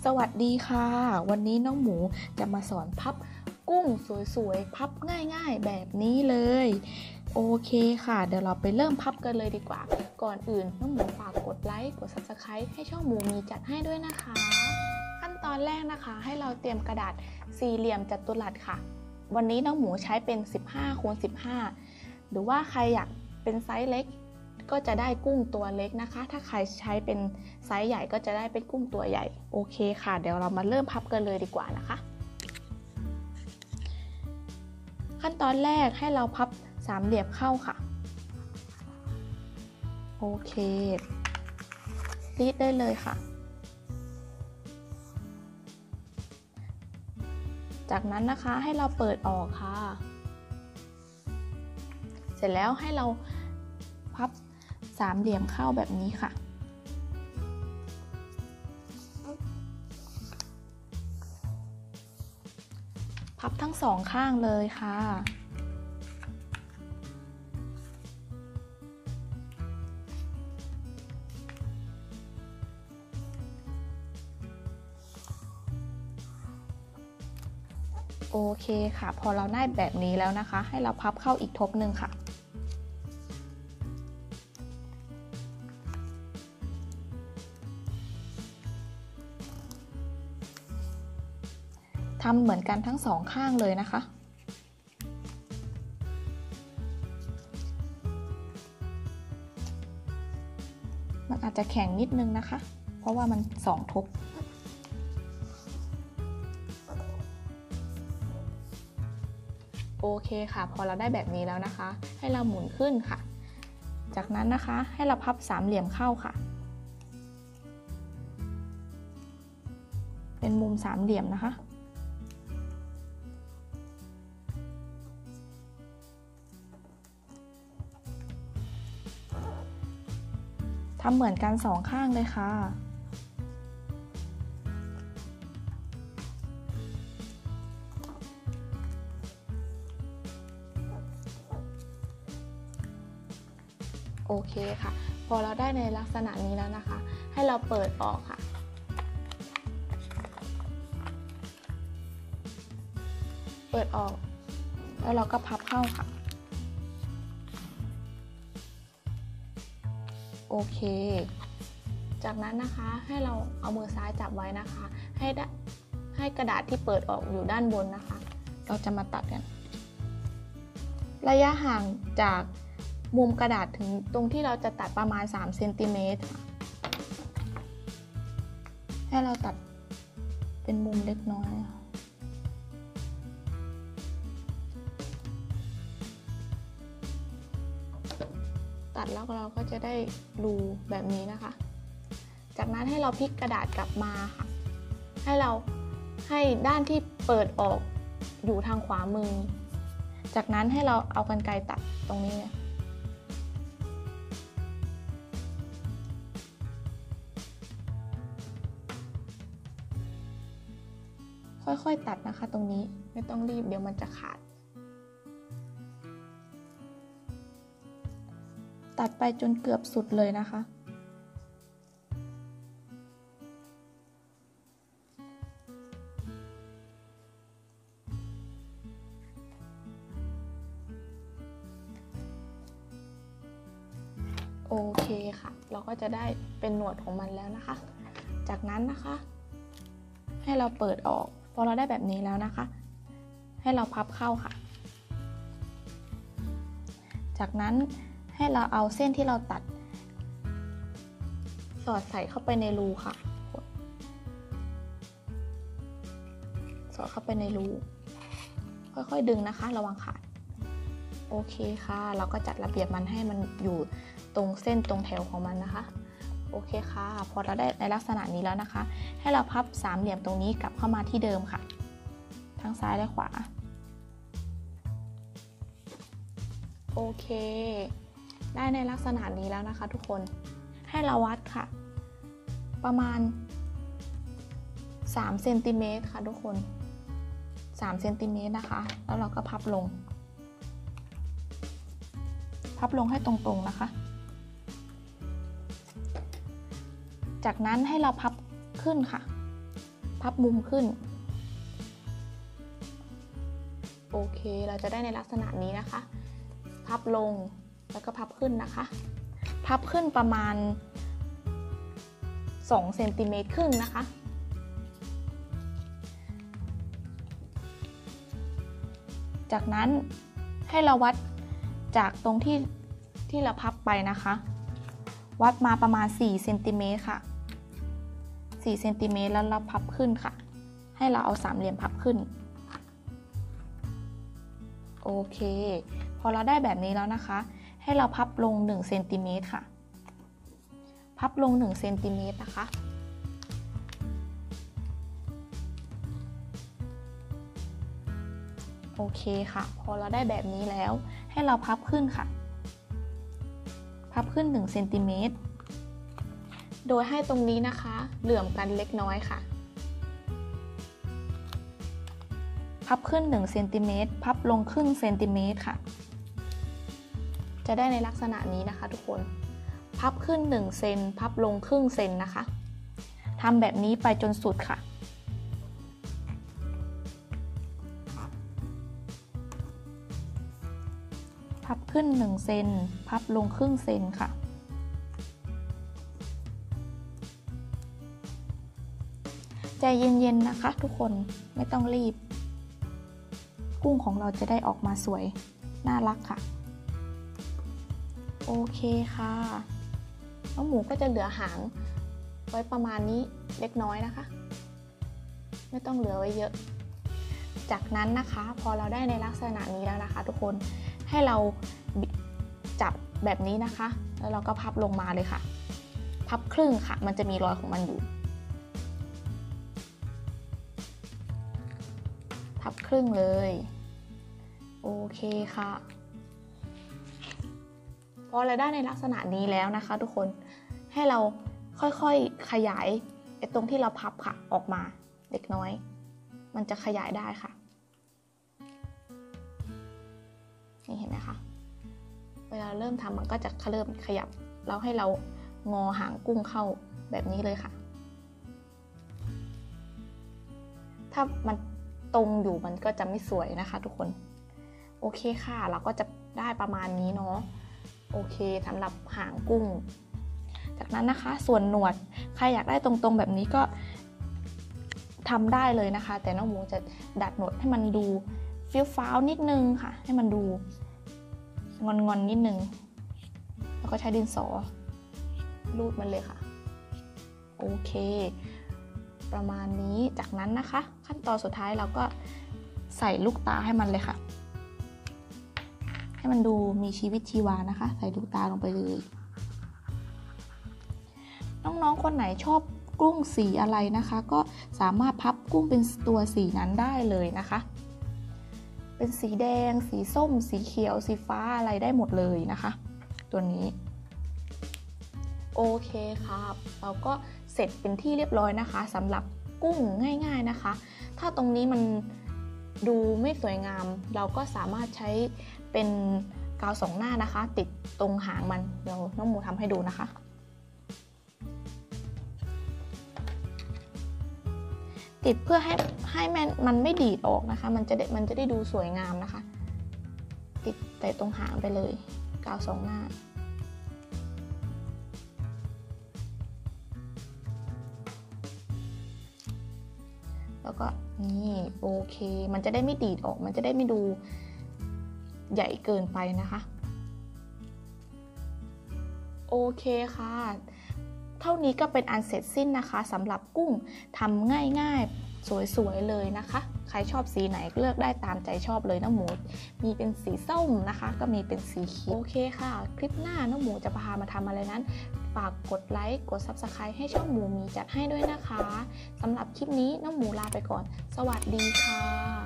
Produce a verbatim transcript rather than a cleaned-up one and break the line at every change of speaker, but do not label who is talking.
สวัสดีค่ะวันนี้น้องหมูจะมาสอนพับกุ้งสวยๆพับง่ายๆแบบนี้เลยโอเคค่ะเดี๋ยวเราไปเริ่มพับกันเลยดีกว่าก่อนอื่นน้องหมูฝากกดไลค์กด ซับสไครบ์ ให้ช่องหมูมีจัดให้ด้วยนะคะขั้นตอนแรกนะคะให้เราเตรียมกระดาษสี่เหลี่ยมจัตุรัสค่ะวันนี้น้องหมูใช้เป็นสิบห้าคูณสิบห้าหรือว่าใครอยากเป็นไซส์เล็กก็จะได้กุ้งตัวเล็กนะคะถ้าใครใช้เป็นไซส์ใหญ่ก็จะได้เป็นกุ้งตัวใหญ่โอเคค่ะเดี๋ยวเรามาเริ่มพับกันเลยดีกว่านะคะขั้นตอนแรกให้เราพับสามเหลี่ยมเข้าค่ะโอเครีดได้เลยค่ะจากนั้นนะคะให้เราเปิดออกค่ะเสร็จแล้วให้เราพับสามเหลี่ยมเข้าแบบนี้ค่ะพับทั้งสองข้างเลยค่ะโอเคค่ะพอเราได้แบบนี้แล้วนะคะให้เราพับเข้าอีกทบหนึ่งค่ะทำเหมือนกันทั้งสองข้างเลยนะคะมันอาจจะแข็งนิดนึงนะคะเพราะว่ามันสองทบโอเคค่ะพอเราได้แบบนี้แล้วนะคะให้เราหมุนขึ้นค่ะจากนั้นนะคะให้เราพับสามเหลี่ยมเข้าค่ะเป็นมุมสามเหลี่ยมนะคะทำเหมือนกันสองข้างเลยค่ะโอเคค่ะพอเราได้ในลักษณะนี้แล้วนะคะให้เราเปิดออกค่ะเปิดออกแล้วเราก็พับเข้าค่ะโอเคจากนั้นนะคะให้เราเอามือซ้ายจับไว้นะคะให้ให้กระดาษที่เปิดออกอยู่ด้านบนนะคะเราจะมาตัดกันระยะห่างจากมุมกระดาษถึงตรงที่เราจะตัดประมาณสามเซนติเมตรให้เราตัดเป็นมุมเล็กน้อยตัดแล้วเราก็จะได้รูแบบนี้นะคะจากนั้นให้เราพลิกกระดาษกลับมาค่ะให้เราให้ด้านที่เปิดออกอยู่ทางขวามือจากนั้นให้เราเอากรรไกรตัดตรงนี้ค่อยๆตัดนะคะตรงนี้ไม่ต้องรีบเดี๋ยวมันจะขาดตัดไปจนเกือบสุดเลยนะคะโอเคค่ะเราก็จะได้เป็นหนวดของมันแล้วนะคะจากนั้นนะคะให้เราเปิดออกพอเราได้แบบนี้แล้วนะคะให้เราพับเข้าค่ะจากนั้นให้เราเอาเส้นที่เราตัดสอดใส่เข้าไปในรูค่ะสอดเข้าไปในรูค่อยๆดึงนะคะระวังขาดโอเคค่ะเราก็จัดระเบียบมันให้มันอยู่ตรงเส้นตรงแถวของมันนะคะโอเคค่ะพอเราได้ในลักษณะนี้แล้วนะคะให้เราพับสามเหลี่ยมตรงนี้กลับเข้ามาที่เดิมค่ะทั้งซ้ายและขวาโอเคได้ในลักษณะนี้แล้วนะคะทุกคนให้เราวัดค่ะประมาณสามเซนติเมตรค่ะทุกคนสามเซนติเมตรนะคะแล้วเราก็พับลงพับลงให้ตรงๆนะคะจากนั้นให้เราพับขึ้นค่ะพับมุมขึ้นโอเคเราจะได้ในลักษณะนี้นะคะพับลงแล้วก็พับขึ้นนะคะพับขึ้นประมาณสองเซนติเมตรครึ่งนะคะจากนั้นให้เราวัดจากตรงที่ที่เราพับไปนะคะวัดมาประมาณสี่เซนติเมตรค่ะสี่เซนติเมตรแล้วเราพับขึ้นค่ะให้เราเอาสามเหลี่ยมพับขึ้นโอเคพอเราได้แบบนี้แล้วนะคะให้เราพับลงหนึ่งเซนติเมตรค่ะพับลงหนึ่งเซนติเมตรนะคะโอเคค่ะพอเราได้แบบนี้แล้วให้เราพับขึ้นค่ะพับขึ้นหนึ่งเซนติเมตรโดยให้ตรงนี้นะคะเหลื่อมกันเล็กน้อยค่ะพับขึ้นหนึ่งเซนติเมตรพับลงครึ่งเซนติเมตรค่ะจะได้ในลักษณะนี้นะคะทุกคนพับขึ้นหนึ่งเซนพับลงครึ่งเซนนะคะทำแบบนี้ไปจนสุดค่ะพับขึ้นหนึ่งเซนพับลงครึ่งเซนค่ะใจเย็นๆนะคะทุกคนไม่ต้องรีบกุ้งของเราจะได้ออกมาสวยน่ารักค่ะโอเคค่ะน้องหมูก็จะเหลือหางไว้ประมาณนี้เล็กน้อยนะคะไม่ต้องเหลือไว้เยอะจากนั้นนะคะพอเราได้ในลักษณะนี้แล้วนะคะทุกคนให้เราจับแบบนี้นะคะแล้วเราก็พับลงมาเลยค่ะพับครึ่งค่ะมันจะมีรอยของมันอยู่พับครึ่งเลยโอเคค่ะพอเราได้ในลักษณะนี้แล้วนะคะทุกคนให้เราค่อยๆขยายไอ้ตรงที่เราพับค่ะออกมาเล็กน้อยมันจะขยายได้ค่ะนี่เห็นไหมคะเวลาเริ่มทำมันก็จะเริ่มขยับแล้วให้เรางอหางกุ้งเข้าแบบนี้เลยค่ะถ้ามันตรงอยู่มันก็จะไม่สวยนะคะทุกคนโอเคค่ะเราก็จะได้ประมาณนี้เนาะโอเคสำหรับหางกุ้งจากนั้นนะคะส่วนหนวดใครอยากได้ตรงๆแบบนี้ก็ทำได้เลยนะคะแต่น้องหมูจะดัดหนวดให้มันดูฟิลฟ้าวนิดนึงค่ะให้มันดูงอนๆนิดนึงแล้วก็ใช้ดินสอรูดมันเลยค่ะโอเคประมาณนี้จากนั้นนะคะขั้นตอนสุดท้ายเราก็ใส่ลูกตาให้มันเลยค่ะให้มันดูมีชีวิตชีวานะคะใส่ลูกตาลงไปเลยน้องๆคนไหนชอบกุ้งสีอะไรนะคะก็สามารถพับกุ้งเป็นตัวสีนั้นได้เลยนะคะเป็นสีแดงสีส้มสีเขียวสีฟ้าอะไรได้หมดเลยนะคะตัวนี้โอเคครับเราก็เสร็จเป็นที่เรียบร้อยนะคะสำหรับกุ้งง่ายๆนะคะถ้าตรงนี้มันดูไม่สวยงามเราก็สามารถใช้เป็นกาวสองหน้านะคะติดตรงหางมันเดี๋ยวน้องหมูทำให้ดูนะคะติดเพื่อให้ให้มันมันไม่ดีดออกนะคะมันจะได้มันจะได้ดูสวยงามนะคะติดแต่ตรงหางไปเลยกาวสองหน้าแล้วก็นี่โอเคมันจะได้ไม่ดีดออกมันจะได้ไม่ดูใหญ่เกินไปนะคะโอเคค่ะเท่านี้ก็เป็นอันเสร็จสิ้นนะคะสำหรับกุ้งทำง่ายๆสวยๆเลยนะคะใครชอบสีไหนเลือกได้ตามใจชอบเลยน้องหมูมีเป็นสีส้มนะคะก็มีเป็นสีเขียวโอเคค่ะคลิปหน้าน้องหมูจะพามาทำอะไรนั้นฝากกดไลค์กด ซับสไครบ์ ให้ช่องหมูมีจัดให้ด้วยนะคะสำหรับคลิปนี้น้องหมูลาไปก่อนสวัสดีค่ะ